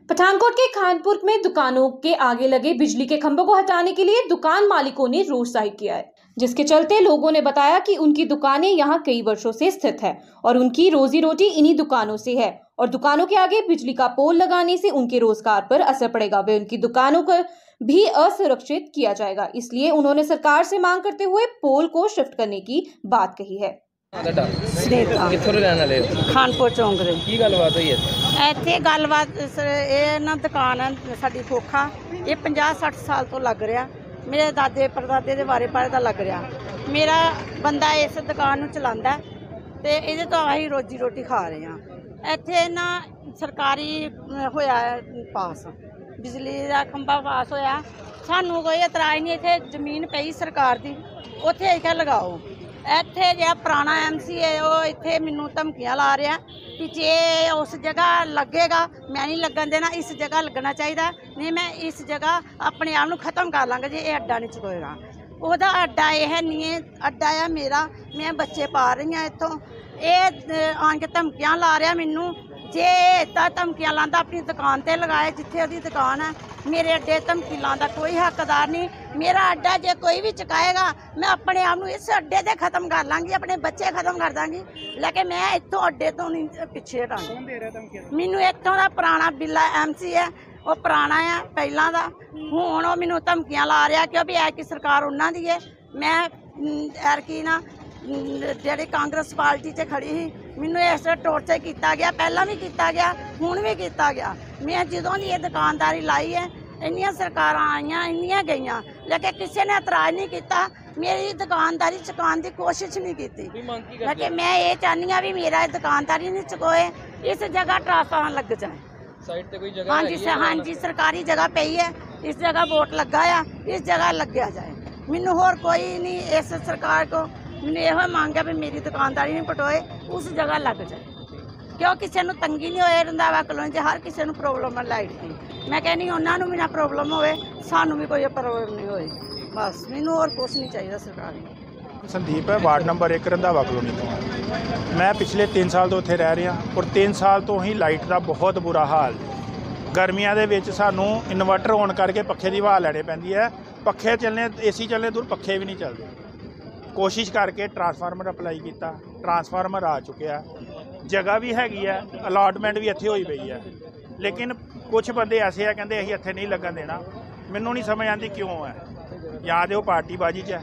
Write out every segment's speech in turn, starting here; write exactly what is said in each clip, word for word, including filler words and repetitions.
पठानकोट के खानपुर में दुकानों के आगे लगे बिजली के खंभों को हटाने के लिए दुकान मालिकों ने रोष जाहिर किया है, जिसके चलते लोगों ने बताया कि उनकी दुकानें यहां कई वर्षों से स्थित है और उनकी रोजी रोटी इन्हीं दुकानों से है और दुकानों के आगे बिजली का पोल लगाने से उनके रोजगार पर असर पड़ेगा व उनकी दुकानों को भी असुरक्षित किया जाएगा। इसलिए उन्होंने सरकार से मांग करते हुए पोल को शिफ्ट करने की बात कही है। खानपुर चौंक दे की गलबात हुई है ਇੱਥੇ गलबात ਇਹ ਨਾ ਦੁਕਾਨ ਹੈ ਸਾਡੀ ਖੋਖਾ ਇਹ ਪੰਜਾਹ ਸੱਠ ਸਾਲ ਤੋਂ ਲੱਗ ਰਿਹਾ। ਮੇਰੇ ਦਾਦੇ ਪਰਦਾਦੇ ਦੇ ਬਾਰੇ ਬਾਰੇ ਦਾ ਲੱਗ ਰਿਹਾ। ਮੇਰਾ ਬੰਦਾ ਇਸ ਦੁਕਾਨ ਨੂੰ ਚਲਾਉਂਦਾ ਤੇ ਇਹਦੇ ਤੋਂ ਅਸੀਂ ਰੋਜੀ ਰੋਟੀ ਖਾ ਰਹੇ ਹਾਂ। ਇੱਥੇ ਨਾ ਸਰਕਾਰੀ ਹੋਇਆ ਪਾਸ ਬਿਜਲੀ ਦਾ ਖੰਭਾ ਪਾਸ ਹੋਇਆ, ਸਾਨੂੰ ਕੋਈ ਇਤਰਾਜ਼ ਨਹੀਂ। ਇੱਥੇ ਜ਼ਮੀਨ ਪਈ ਸਰਕਾਰ ਦੀ, ਉੱਥੇ ਇੱਥੇ ਲਗਾਓ। ਇੱਥੇ ਜਿਹੜਾ ਪੁਰਾਣਾ ਐਮ ਸੀ ਹੈ ਉਹ ਇੱਥੇ ਮੈਨੂੰ ਧਮਕੀਆਂ ਲਾ ਰਿਹਾ ਕਿ ਜੇ ਉਸ ਜਗ੍ਹਾ ਲੱਗੇਗਾ ਮੈਂ ਨਹੀਂ ਲੱਗਣ ਦੇਣਾ, ਇਸ ਜਗ੍ਹਾ ਲੱਗਣਾ ਚਾਹੀਦਾ, ਨਹੀਂ ਮੈਂ ਇਸ ਜਗ੍ਹਾ ਆਪਣੇ ਆਪ ਨੂੰ ਖਤਮ ਕਰ ਲਾਂਗਾ ਜੇ ਇਹ ਅੱਡਾ ਨਹੀਂ ਚੁਕੇਗਾ। ਉਹਦਾ ਅੱਡਾ ਇਹ ਨਹੀਂ ਹੈ, ਅੱਡਾ ਆ ਮੇਰਾ, ਮੈਂ ਬੱਚੇ ਪਾ ਰਹੀ ਹਾਂ ਇੱਥੋਂ। ਇਹ ਆਣ ਕੇ ਧਮਕੀਆਂ ਲਾ ਰਿਹਾ ਮੈਨੂੰ। ਜੇ ਇੱਦਾਂ ਧਮਕੀਆਂ ਲਾਉਂਦਾ ਆਪਣੀ ਦੁਕਾਨ 'ਤੇ ਲਗਾਏ ਜਿੱਥੇ ਉਹਦੀ ਦੁਕਾਨ ਹੈ। ਮੇਰੇ ਅੱਡੇ ਧਮਕੀ ਲਾਉਣ ਦਾ ਕੋਈ ਹੱਕਦਾਰ ਨਹੀਂ। ਮੇਰਾ ਅੱਡਾ ਜੇ ਕੋਈ ਵੀ ਚੁਕਾਏਗਾ ਮੈਂ ਆਪਣੇ ਆਪ ਨੂੰ ਇਸ ਅੱਡੇ 'ਤੇ ਖਤਮ ਕਰ ਲਾਂਗੀ, ਆਪਣੇ ਬੱਚੇ ਖਤਮ ਕਰ ਦਾਂਗੀ, ਲੇਕਿਨ ਮੈਂ ਇੱਥੋਂ ਅੱਡੇ ਤੋਂ ਨਹੀਂ ਪਿੱਛੇ ਹਟਾਂਗੀ। ਮੈਨੂੰ ਇੱਥੋਂ ਦਾ ਪੁਰਾਣਾ ਬਿੱਲਾ ਐਮ ਸੀ ਹੈ, ਉਹ ਪੁਰਾਣਾ ਆ ਪਹਿਲਾਂ ਦਾ। ਹੁਣ ਉਹ ਮੈਨੂੰ ਧਮਕੀਆਂ ਲਾ ਰਿਹਾ ਕਿਉਂਕਿ ਐ ਕਿ ਸਰਕਾਰ ਉਹਨਾਂ ਦੀ ਹੈ। ਮੈਂ ਐਰ ਕੀ ਨਾ ਜਿਹੜੀ ਕਾਂਗਰਸ ਪਾਰਟੀ 'ਚ ਖੜੀ ਸੀ, ਮੈਨੂੰ ਇਸ ਤਰ੍ਹਾਂ ਟੋਰਚਰ ਕੀਤਾ ਗਿਆ, ਪਹਿਲਾਂ ਵੀ ਕੀਤਾ ਗਿਆ, ਹੁਣ ਵੀ ਕੀਤਾ ਗਿਆ। ਮੈਂ ਜਦੋਂ ਦੀ ਇਹ ਦੁਕਾਨਦਾਰੀ ਲਾਈ ਹੈ ਇੰਨੀਆਂ ਸਰਕਾਰਾਂ ਆਈਆਂ, ਇੰਨੀਆਂ ਗਈਆਂ, ਲੇਕਿਨ ਕਿਸੇ ਨੇ ਇਤਰਾਜ਼ ਨਹੀਂ ਕੀਤਾ। ਮੇਰੀ ਦੁਕਾਨਦਾਰੀ ਚੁਕਾਉਣ ਦੀ ਕੋਸ਼ਿਸ਼ ਨਹੀਂ ਕੀਤੀ, ਲੇਕਿਨ ਮੈਂ ਇਹ ਚਾਹੁੰਦੀ ਹਾਂ ਵੀ ਮੇਰਾ ਦੁਕਾਨਦਾਰੀ ਨਹੀਂ ਚੁਕਾਏ, ਇਸ ਜਗ੍ਹਾ ਟਰਾਂਸਫਾਰਮਰ ਲੱਗ ਜਾਏ। ਸਾਈਡ ਤੇ ਕੋਈ ਜਗ੍ਹਾ ਹਾਂਜੀ ਹਾਂਜੀ ਸਰਕਾਰੀ ਜਗ੍ਹਾ ਪਈ ਹੈ, ਇਸ ਜਗ੍ਹਾ ਵੋਟ ਲੱਗਾ ਆ, ਇਸ ਜਗ੍ਹਾ ਲੱਗਿਆ ਜਾਏ। ਮੈਨੂੰ ਹੋਰ ਕੋਈ ਨਹੀਂ ਇਸ ਸਰਕਾਰ ਕੋ, ਮੈਨੂੰ ਇਹੋ ਮੰਗ ਹੈ ਵੀ ਮੇਰੀ ਦੁਕਾਨਦਾਰੀ ਨਹੀਂ ਪਟੋਏ, ਉਸ ਜਗ੍ਹਾ ਲੱਗ ਜਾਏ। ਕਿਉਂ ਕਿਸੇ ਨੂੰ ਤੰਗੀ ਨਹੀਂ ਹੋਏ ਰੰਧਾਵਾ ਕਲੋਨੀ 'ਚ ਹਰ ਕਿਸੇ ਨੂੰ ਪ੍ਰੋਬਲਮ ਹੈ ਲਾਈਟ ਦੀ। ਮੈਂ ਕਹਿੰਦੀ ਉਹਨਾਂ ਨੂੰ ਵੀ ਨਾ ਪ੍ਰੋਬਲਮ ਹੋਵੇ, ਸਾਨੂੰ ਵੀ ਕੋਈ ਪ੍ਰੋਬਲਮ ਨਹੀਂ ਹੋਏ। ਬਸ ਮੈਨੂੰ ਹੋਰ ਕੁਛ ਨਹੀਂ ਚਾਹੀਦਾ ਸਰਕਾਰ ਨੂੰ। ਸੰਦੀਪ ਹੈ, ਵਾਰਡ ਨੰਬਰ ਇੱਕ ਰੰਧਾਵਾ ਕਲੋਨੀ ਤੋਂ। ਮੈਂ ਪਿਛਲੇ ਤਿੰਨ ਸਾਲ ਤੋਂ ਇੱਥੇ ਰਹਿ ਰਿਹਾ ਔਰ ਤਿੰਨ ਸਾਲ ਤੋਂ ਹੀ ਲਾਈਟ ਦਾ ਬਹੁਤ ਬੁਰਾ ਹਾਲ। ਗਰਮੀਆਂ ਦੇ ਵਿੱਚ ਸਾਨੂੰ ਇਨਵਰਟਰ ਔਨ ਕਰਕੇ ਪੱਖੇ ਦੀ ਹਵਾ ਲੈਣੀ ਪੈਂਦੀ ਹੈ। ਪੱਖੇ ਚੱਲਣੇ, ਏ ਸੀ ਚੱਲਣੇ ਦੂਰ, ਪੱਖੇ ਵੀ ਨਹੀਂ ਚੱਲਦੇ। ਕੋਸ਼ਿਸ਼ ਕਰਕੇ ਟਰਾਂਸਫਾਰਮਰ ਅਪਲਾਈ ਕੀਤਾ, ਟਰਾਂਸਫਾਰਮਰ ਆ ਚੁੱਕਿਆ, ਜਗ੍ਹਾ ਵੀ ਹੈਗੀ ਹੈ, ਅਲਾਟਮੈਂਟ ਵੀ ਇੱਥੇ ਹੋਈ ਪਈ ਹੈ, ਲੇਕਿਨ ਕੁਝ ਬੰਦੇ ਐਸੇ ਆ ਕਹਿੰਦੇ ਅਸੀਂ ਇੱਥੇ ਨਹੀਂ ਲੱਗਣ ਦੇਣਾ। ਮੈਨੂੰ ਨਹੀਂ ਸਮਝ ਆਉਂਦੀ ਕਿਉਂ ਹੈ। ਜਾਂ ਤਾਂ ਉਹ ਪਾਰਟੀਬਾਜ਼ੀ 'ਚ ਹੈ।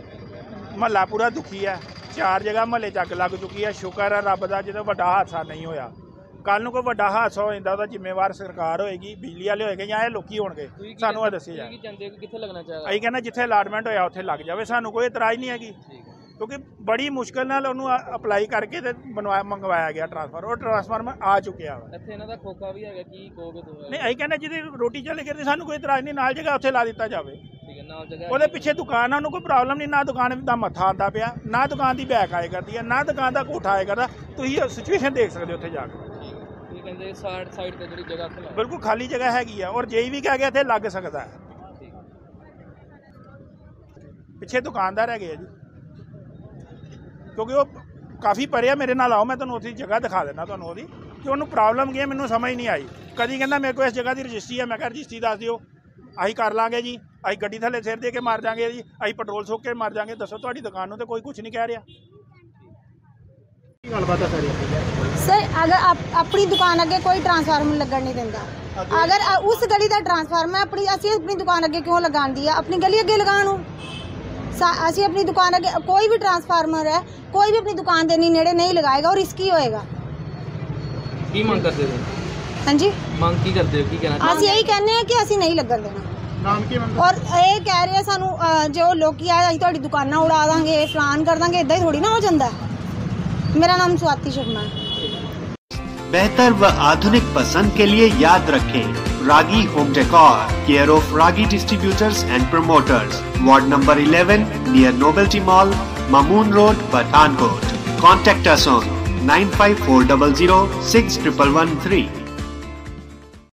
ਮਹੱਲਾ ਪੂਰਾ ਦੁਖੀ ਹੈ, ਚਾਰ ਜਗ੍ਹਾ ਮਹੱਲੇ 'ਚ ਅੱਗ ਲੱਗ ਚੁੱਕੀ ਹੈ। ਸ਼ੁਕਰ ਹੈ ਰੱਬ ਦਾ ਜਦੋਂ ਵੱਡਾ ਹਾਦਸਾ ਨਹੀਂ ਹੋਇਆ। ਕੱਲ੍ਹ ਨੂੰ ਕੋਈ ਵੱਡਾ ਹਾਦਸਾ ਹੋ ਜਾਂਦਾ ਉਹਦਾ ਜ਼ਿੰਮੇਵਾਰ ਸਰਕਾਰ ਹੋਏਗੀ, ਬਿਜਲੀ ਵਾਲੇ ਹੋਏਗੇ ਜਾਂ ਇਹ ਲੋਕੀ ਹੋਣਗੇ। ਸਾਨੂੰ ਇਹ ਦੱਸਿਆ ਜਾਏ। ਕਿੱਥੇ ਲੱਗਣਾ ਚਾਹੀਦਾ? ਅਸੀਂ ਕਹਿੰਦੇ ਜਿੱਥੇ ਅਲਾਟਮੈਂਟ ਹੋਇਆ ਉੱਥੇ ਲੱਗ ਜਾਵੇ, ਸਾਨੂੰ ਕੋਈ ਇਤਰਾਜ਼ ਨਹੀਂ ਹੈਗੀ, ਕਿਉਂਕਿ ਬੜੀ ਮੁਸ਼ਕਿਲ ਨਾਲ ਉਹਨੂੰ ਅਪਲਾਈ ਕਰਕੇ ਤੇ ਬਣਵਾਇਆ ਮੰਗਵਾਇਆ ਗਿਆ ਟਰਾਂਸਫਾਰਮਰ। ਉਹ ਟਰਾਂਸਫਾਰਮਰ ਆ ਚੁੱਕਿਆ ਵਾ। ਇੱਥੇ ਇਹਨਾਂ ਦਾ ਖੋਖਾ ਵੀ ਹੈਗਾ, ਕੀ ਕਹੋਗੇ ਤੁਸੀਂ? ਨਹੀਂ ਅਸੀਂ ਕਹਿੰਦੇ ਜਿਹਦੀ ਰੋਟੀ ਚੱਲੇ ਕਰਦੀ ਸਾਨੂੰ ਕੋਈ ਇਤਰਾਜ਼ ਨਹੀਂ, ਨਾਲ ਜਗ੍ਹਾ ਉੱਥੇ ਲਾ ਦਿੱਤਾ ਜਾਵੇ। ਠੀਕ ਹੈ, ਨਾਲ ਜਗ੍ਹਾ ਉਹਦੇ ਪਿੱਛੇ ਦੁਕਾਨ ਆ, ਉਹਨੂੰ ਕੋਈ ਪ੍ਰੋਬਲਮ ਨਹੀਂ। ਨਾ ਦੁਕਾਨ ਦਾ ਮੱਥਾ ਆਉਂਦਾ ਪਿਆ, ਨਾ ਦੁਕਾਨ ਦੀ ਬੈਕ ਆਏ ਕਰਦੀ ਹੈ, ਨਾ ਦੁਕਾਨ ਦਾ ਕੋਠਾ ਆਏ ਕਰਦਾ। ਤੁਸੀਂ ਸਿਚੁਏਸ਼ਨ ਦੇਖ ਸਕਦੇ ਹੋ ਉੱਥੇ ਜਾ ਕੇ। ਕਹਿੰਦੇ ਸਾਈਡ ਸਾਈਡ ਤੇ ਜਿਹੜੀ ਜਗ੍ਹਾ ਬਿਲਕੁਲ ਖਾਲੀ ਜਗ੍ਹਾ ਹੈਗੀ ਆ ਔਰ ਜੇ ਵੀ ਕਹਿ ਗਿਆ ਇੱਥੇ ਲੱਗ ਸਕਦਾ ਹੈ। ਪਿੱਛੇ ਦੁਕਾਨਦਾਰ ਹੈਗੇ ਆ ਜੀ, ਕਿਉਂਕਿ ਉਹ ਕਾਫੀ ਪਰੇ ਆ ਮੇਰੇ ਨਾਲ। ਆਓ ਮੈਂ ਤੁਹਾਨੂੰ ਉੱਥੇ ਜਗ੍ਹਾ ਦਿਖਾ ਦਿੰਦਾ ਤੁਹਾਨੂੰ ਉਹਦੀ, ਕਿ ਉਹਨੂੰ ਪ੍ਰੋਬਲਮ ਕੀ ਹੈ ਮੈਨੂੰ ਸਮਝ ਨਹੀਂ ਆਈ। ਕਦੀ ਕਹਿੰਦਾ ਮੇਰੇ ਕੋਲ ਇਸ ਜਗ੍ਹਾ ਦੀ ਰਜਿਸਟਰੀ ਹੈ, ਮੈਂ ਕਿਹਾ ਰਜਿਸਟਰੀ ਦੱਸ ਦਿਓ, ਅਸੀਂ ਕਰ ਲਾਂਗੇ ਜੀ, ਅਸੀਂ ਗੱਡੀ ਥੱਲੇ ਸਿਰ ਦੇ ਕੇ ਮਰ ਜਾਵਾਂਗੇ ਜੀ, ਅਸੀਂ ਪੈਟਰੋਲ ਸੁੱਕ ਕੇ ਮਰ ਜਾਵਾਂਗੇ। ਦੱਸੋ ਤੁਹਾਡੀ ਦੁਕਾਨ ਨੂੰ ਤਾਂ ਕੋਈ ਕੁਝ ਨਹੀਂ ਕਹਿ ਰਿਹਾ। सर अगर आप अपनी दुकान अगे कोई ट्रांसफार्मर लगन नहीं देता, अगर उस गली का ट्रांसफार्मर अपनी असी अपनी दुकान अगे क्यों लगान दी है? अपनी गली अगे लगाओ। असी अपनी दुकान अगे कोई भी ट्रांसफार्मर है, कोई भी अपनी दुकान के नेड़े नहीं लगाएगा और रिस्की होएगा। की मांग करते हो? हाँ जी, मांग की करते हो? की कहना असी यही कहने हैं कि असी नहीं लगन देना। नाम की मंग? और ये कह रहे हैं सानू जो लोग आए असीं तुहाडी दुकानां उड़ा देंगे, फलान कर देंगे, इदां ही थोड़ी ना हो जाता है। मेरा नाम स्वाति शर्मा है। बेहतर व आधुनिक पसंद के लिए याद रखें Ragi home decor, care of Ragi distributors and promoters, ward number eleven near novelty mall, Mamun road, Pathankot. Contact us on nine five four zero zero six one one one three.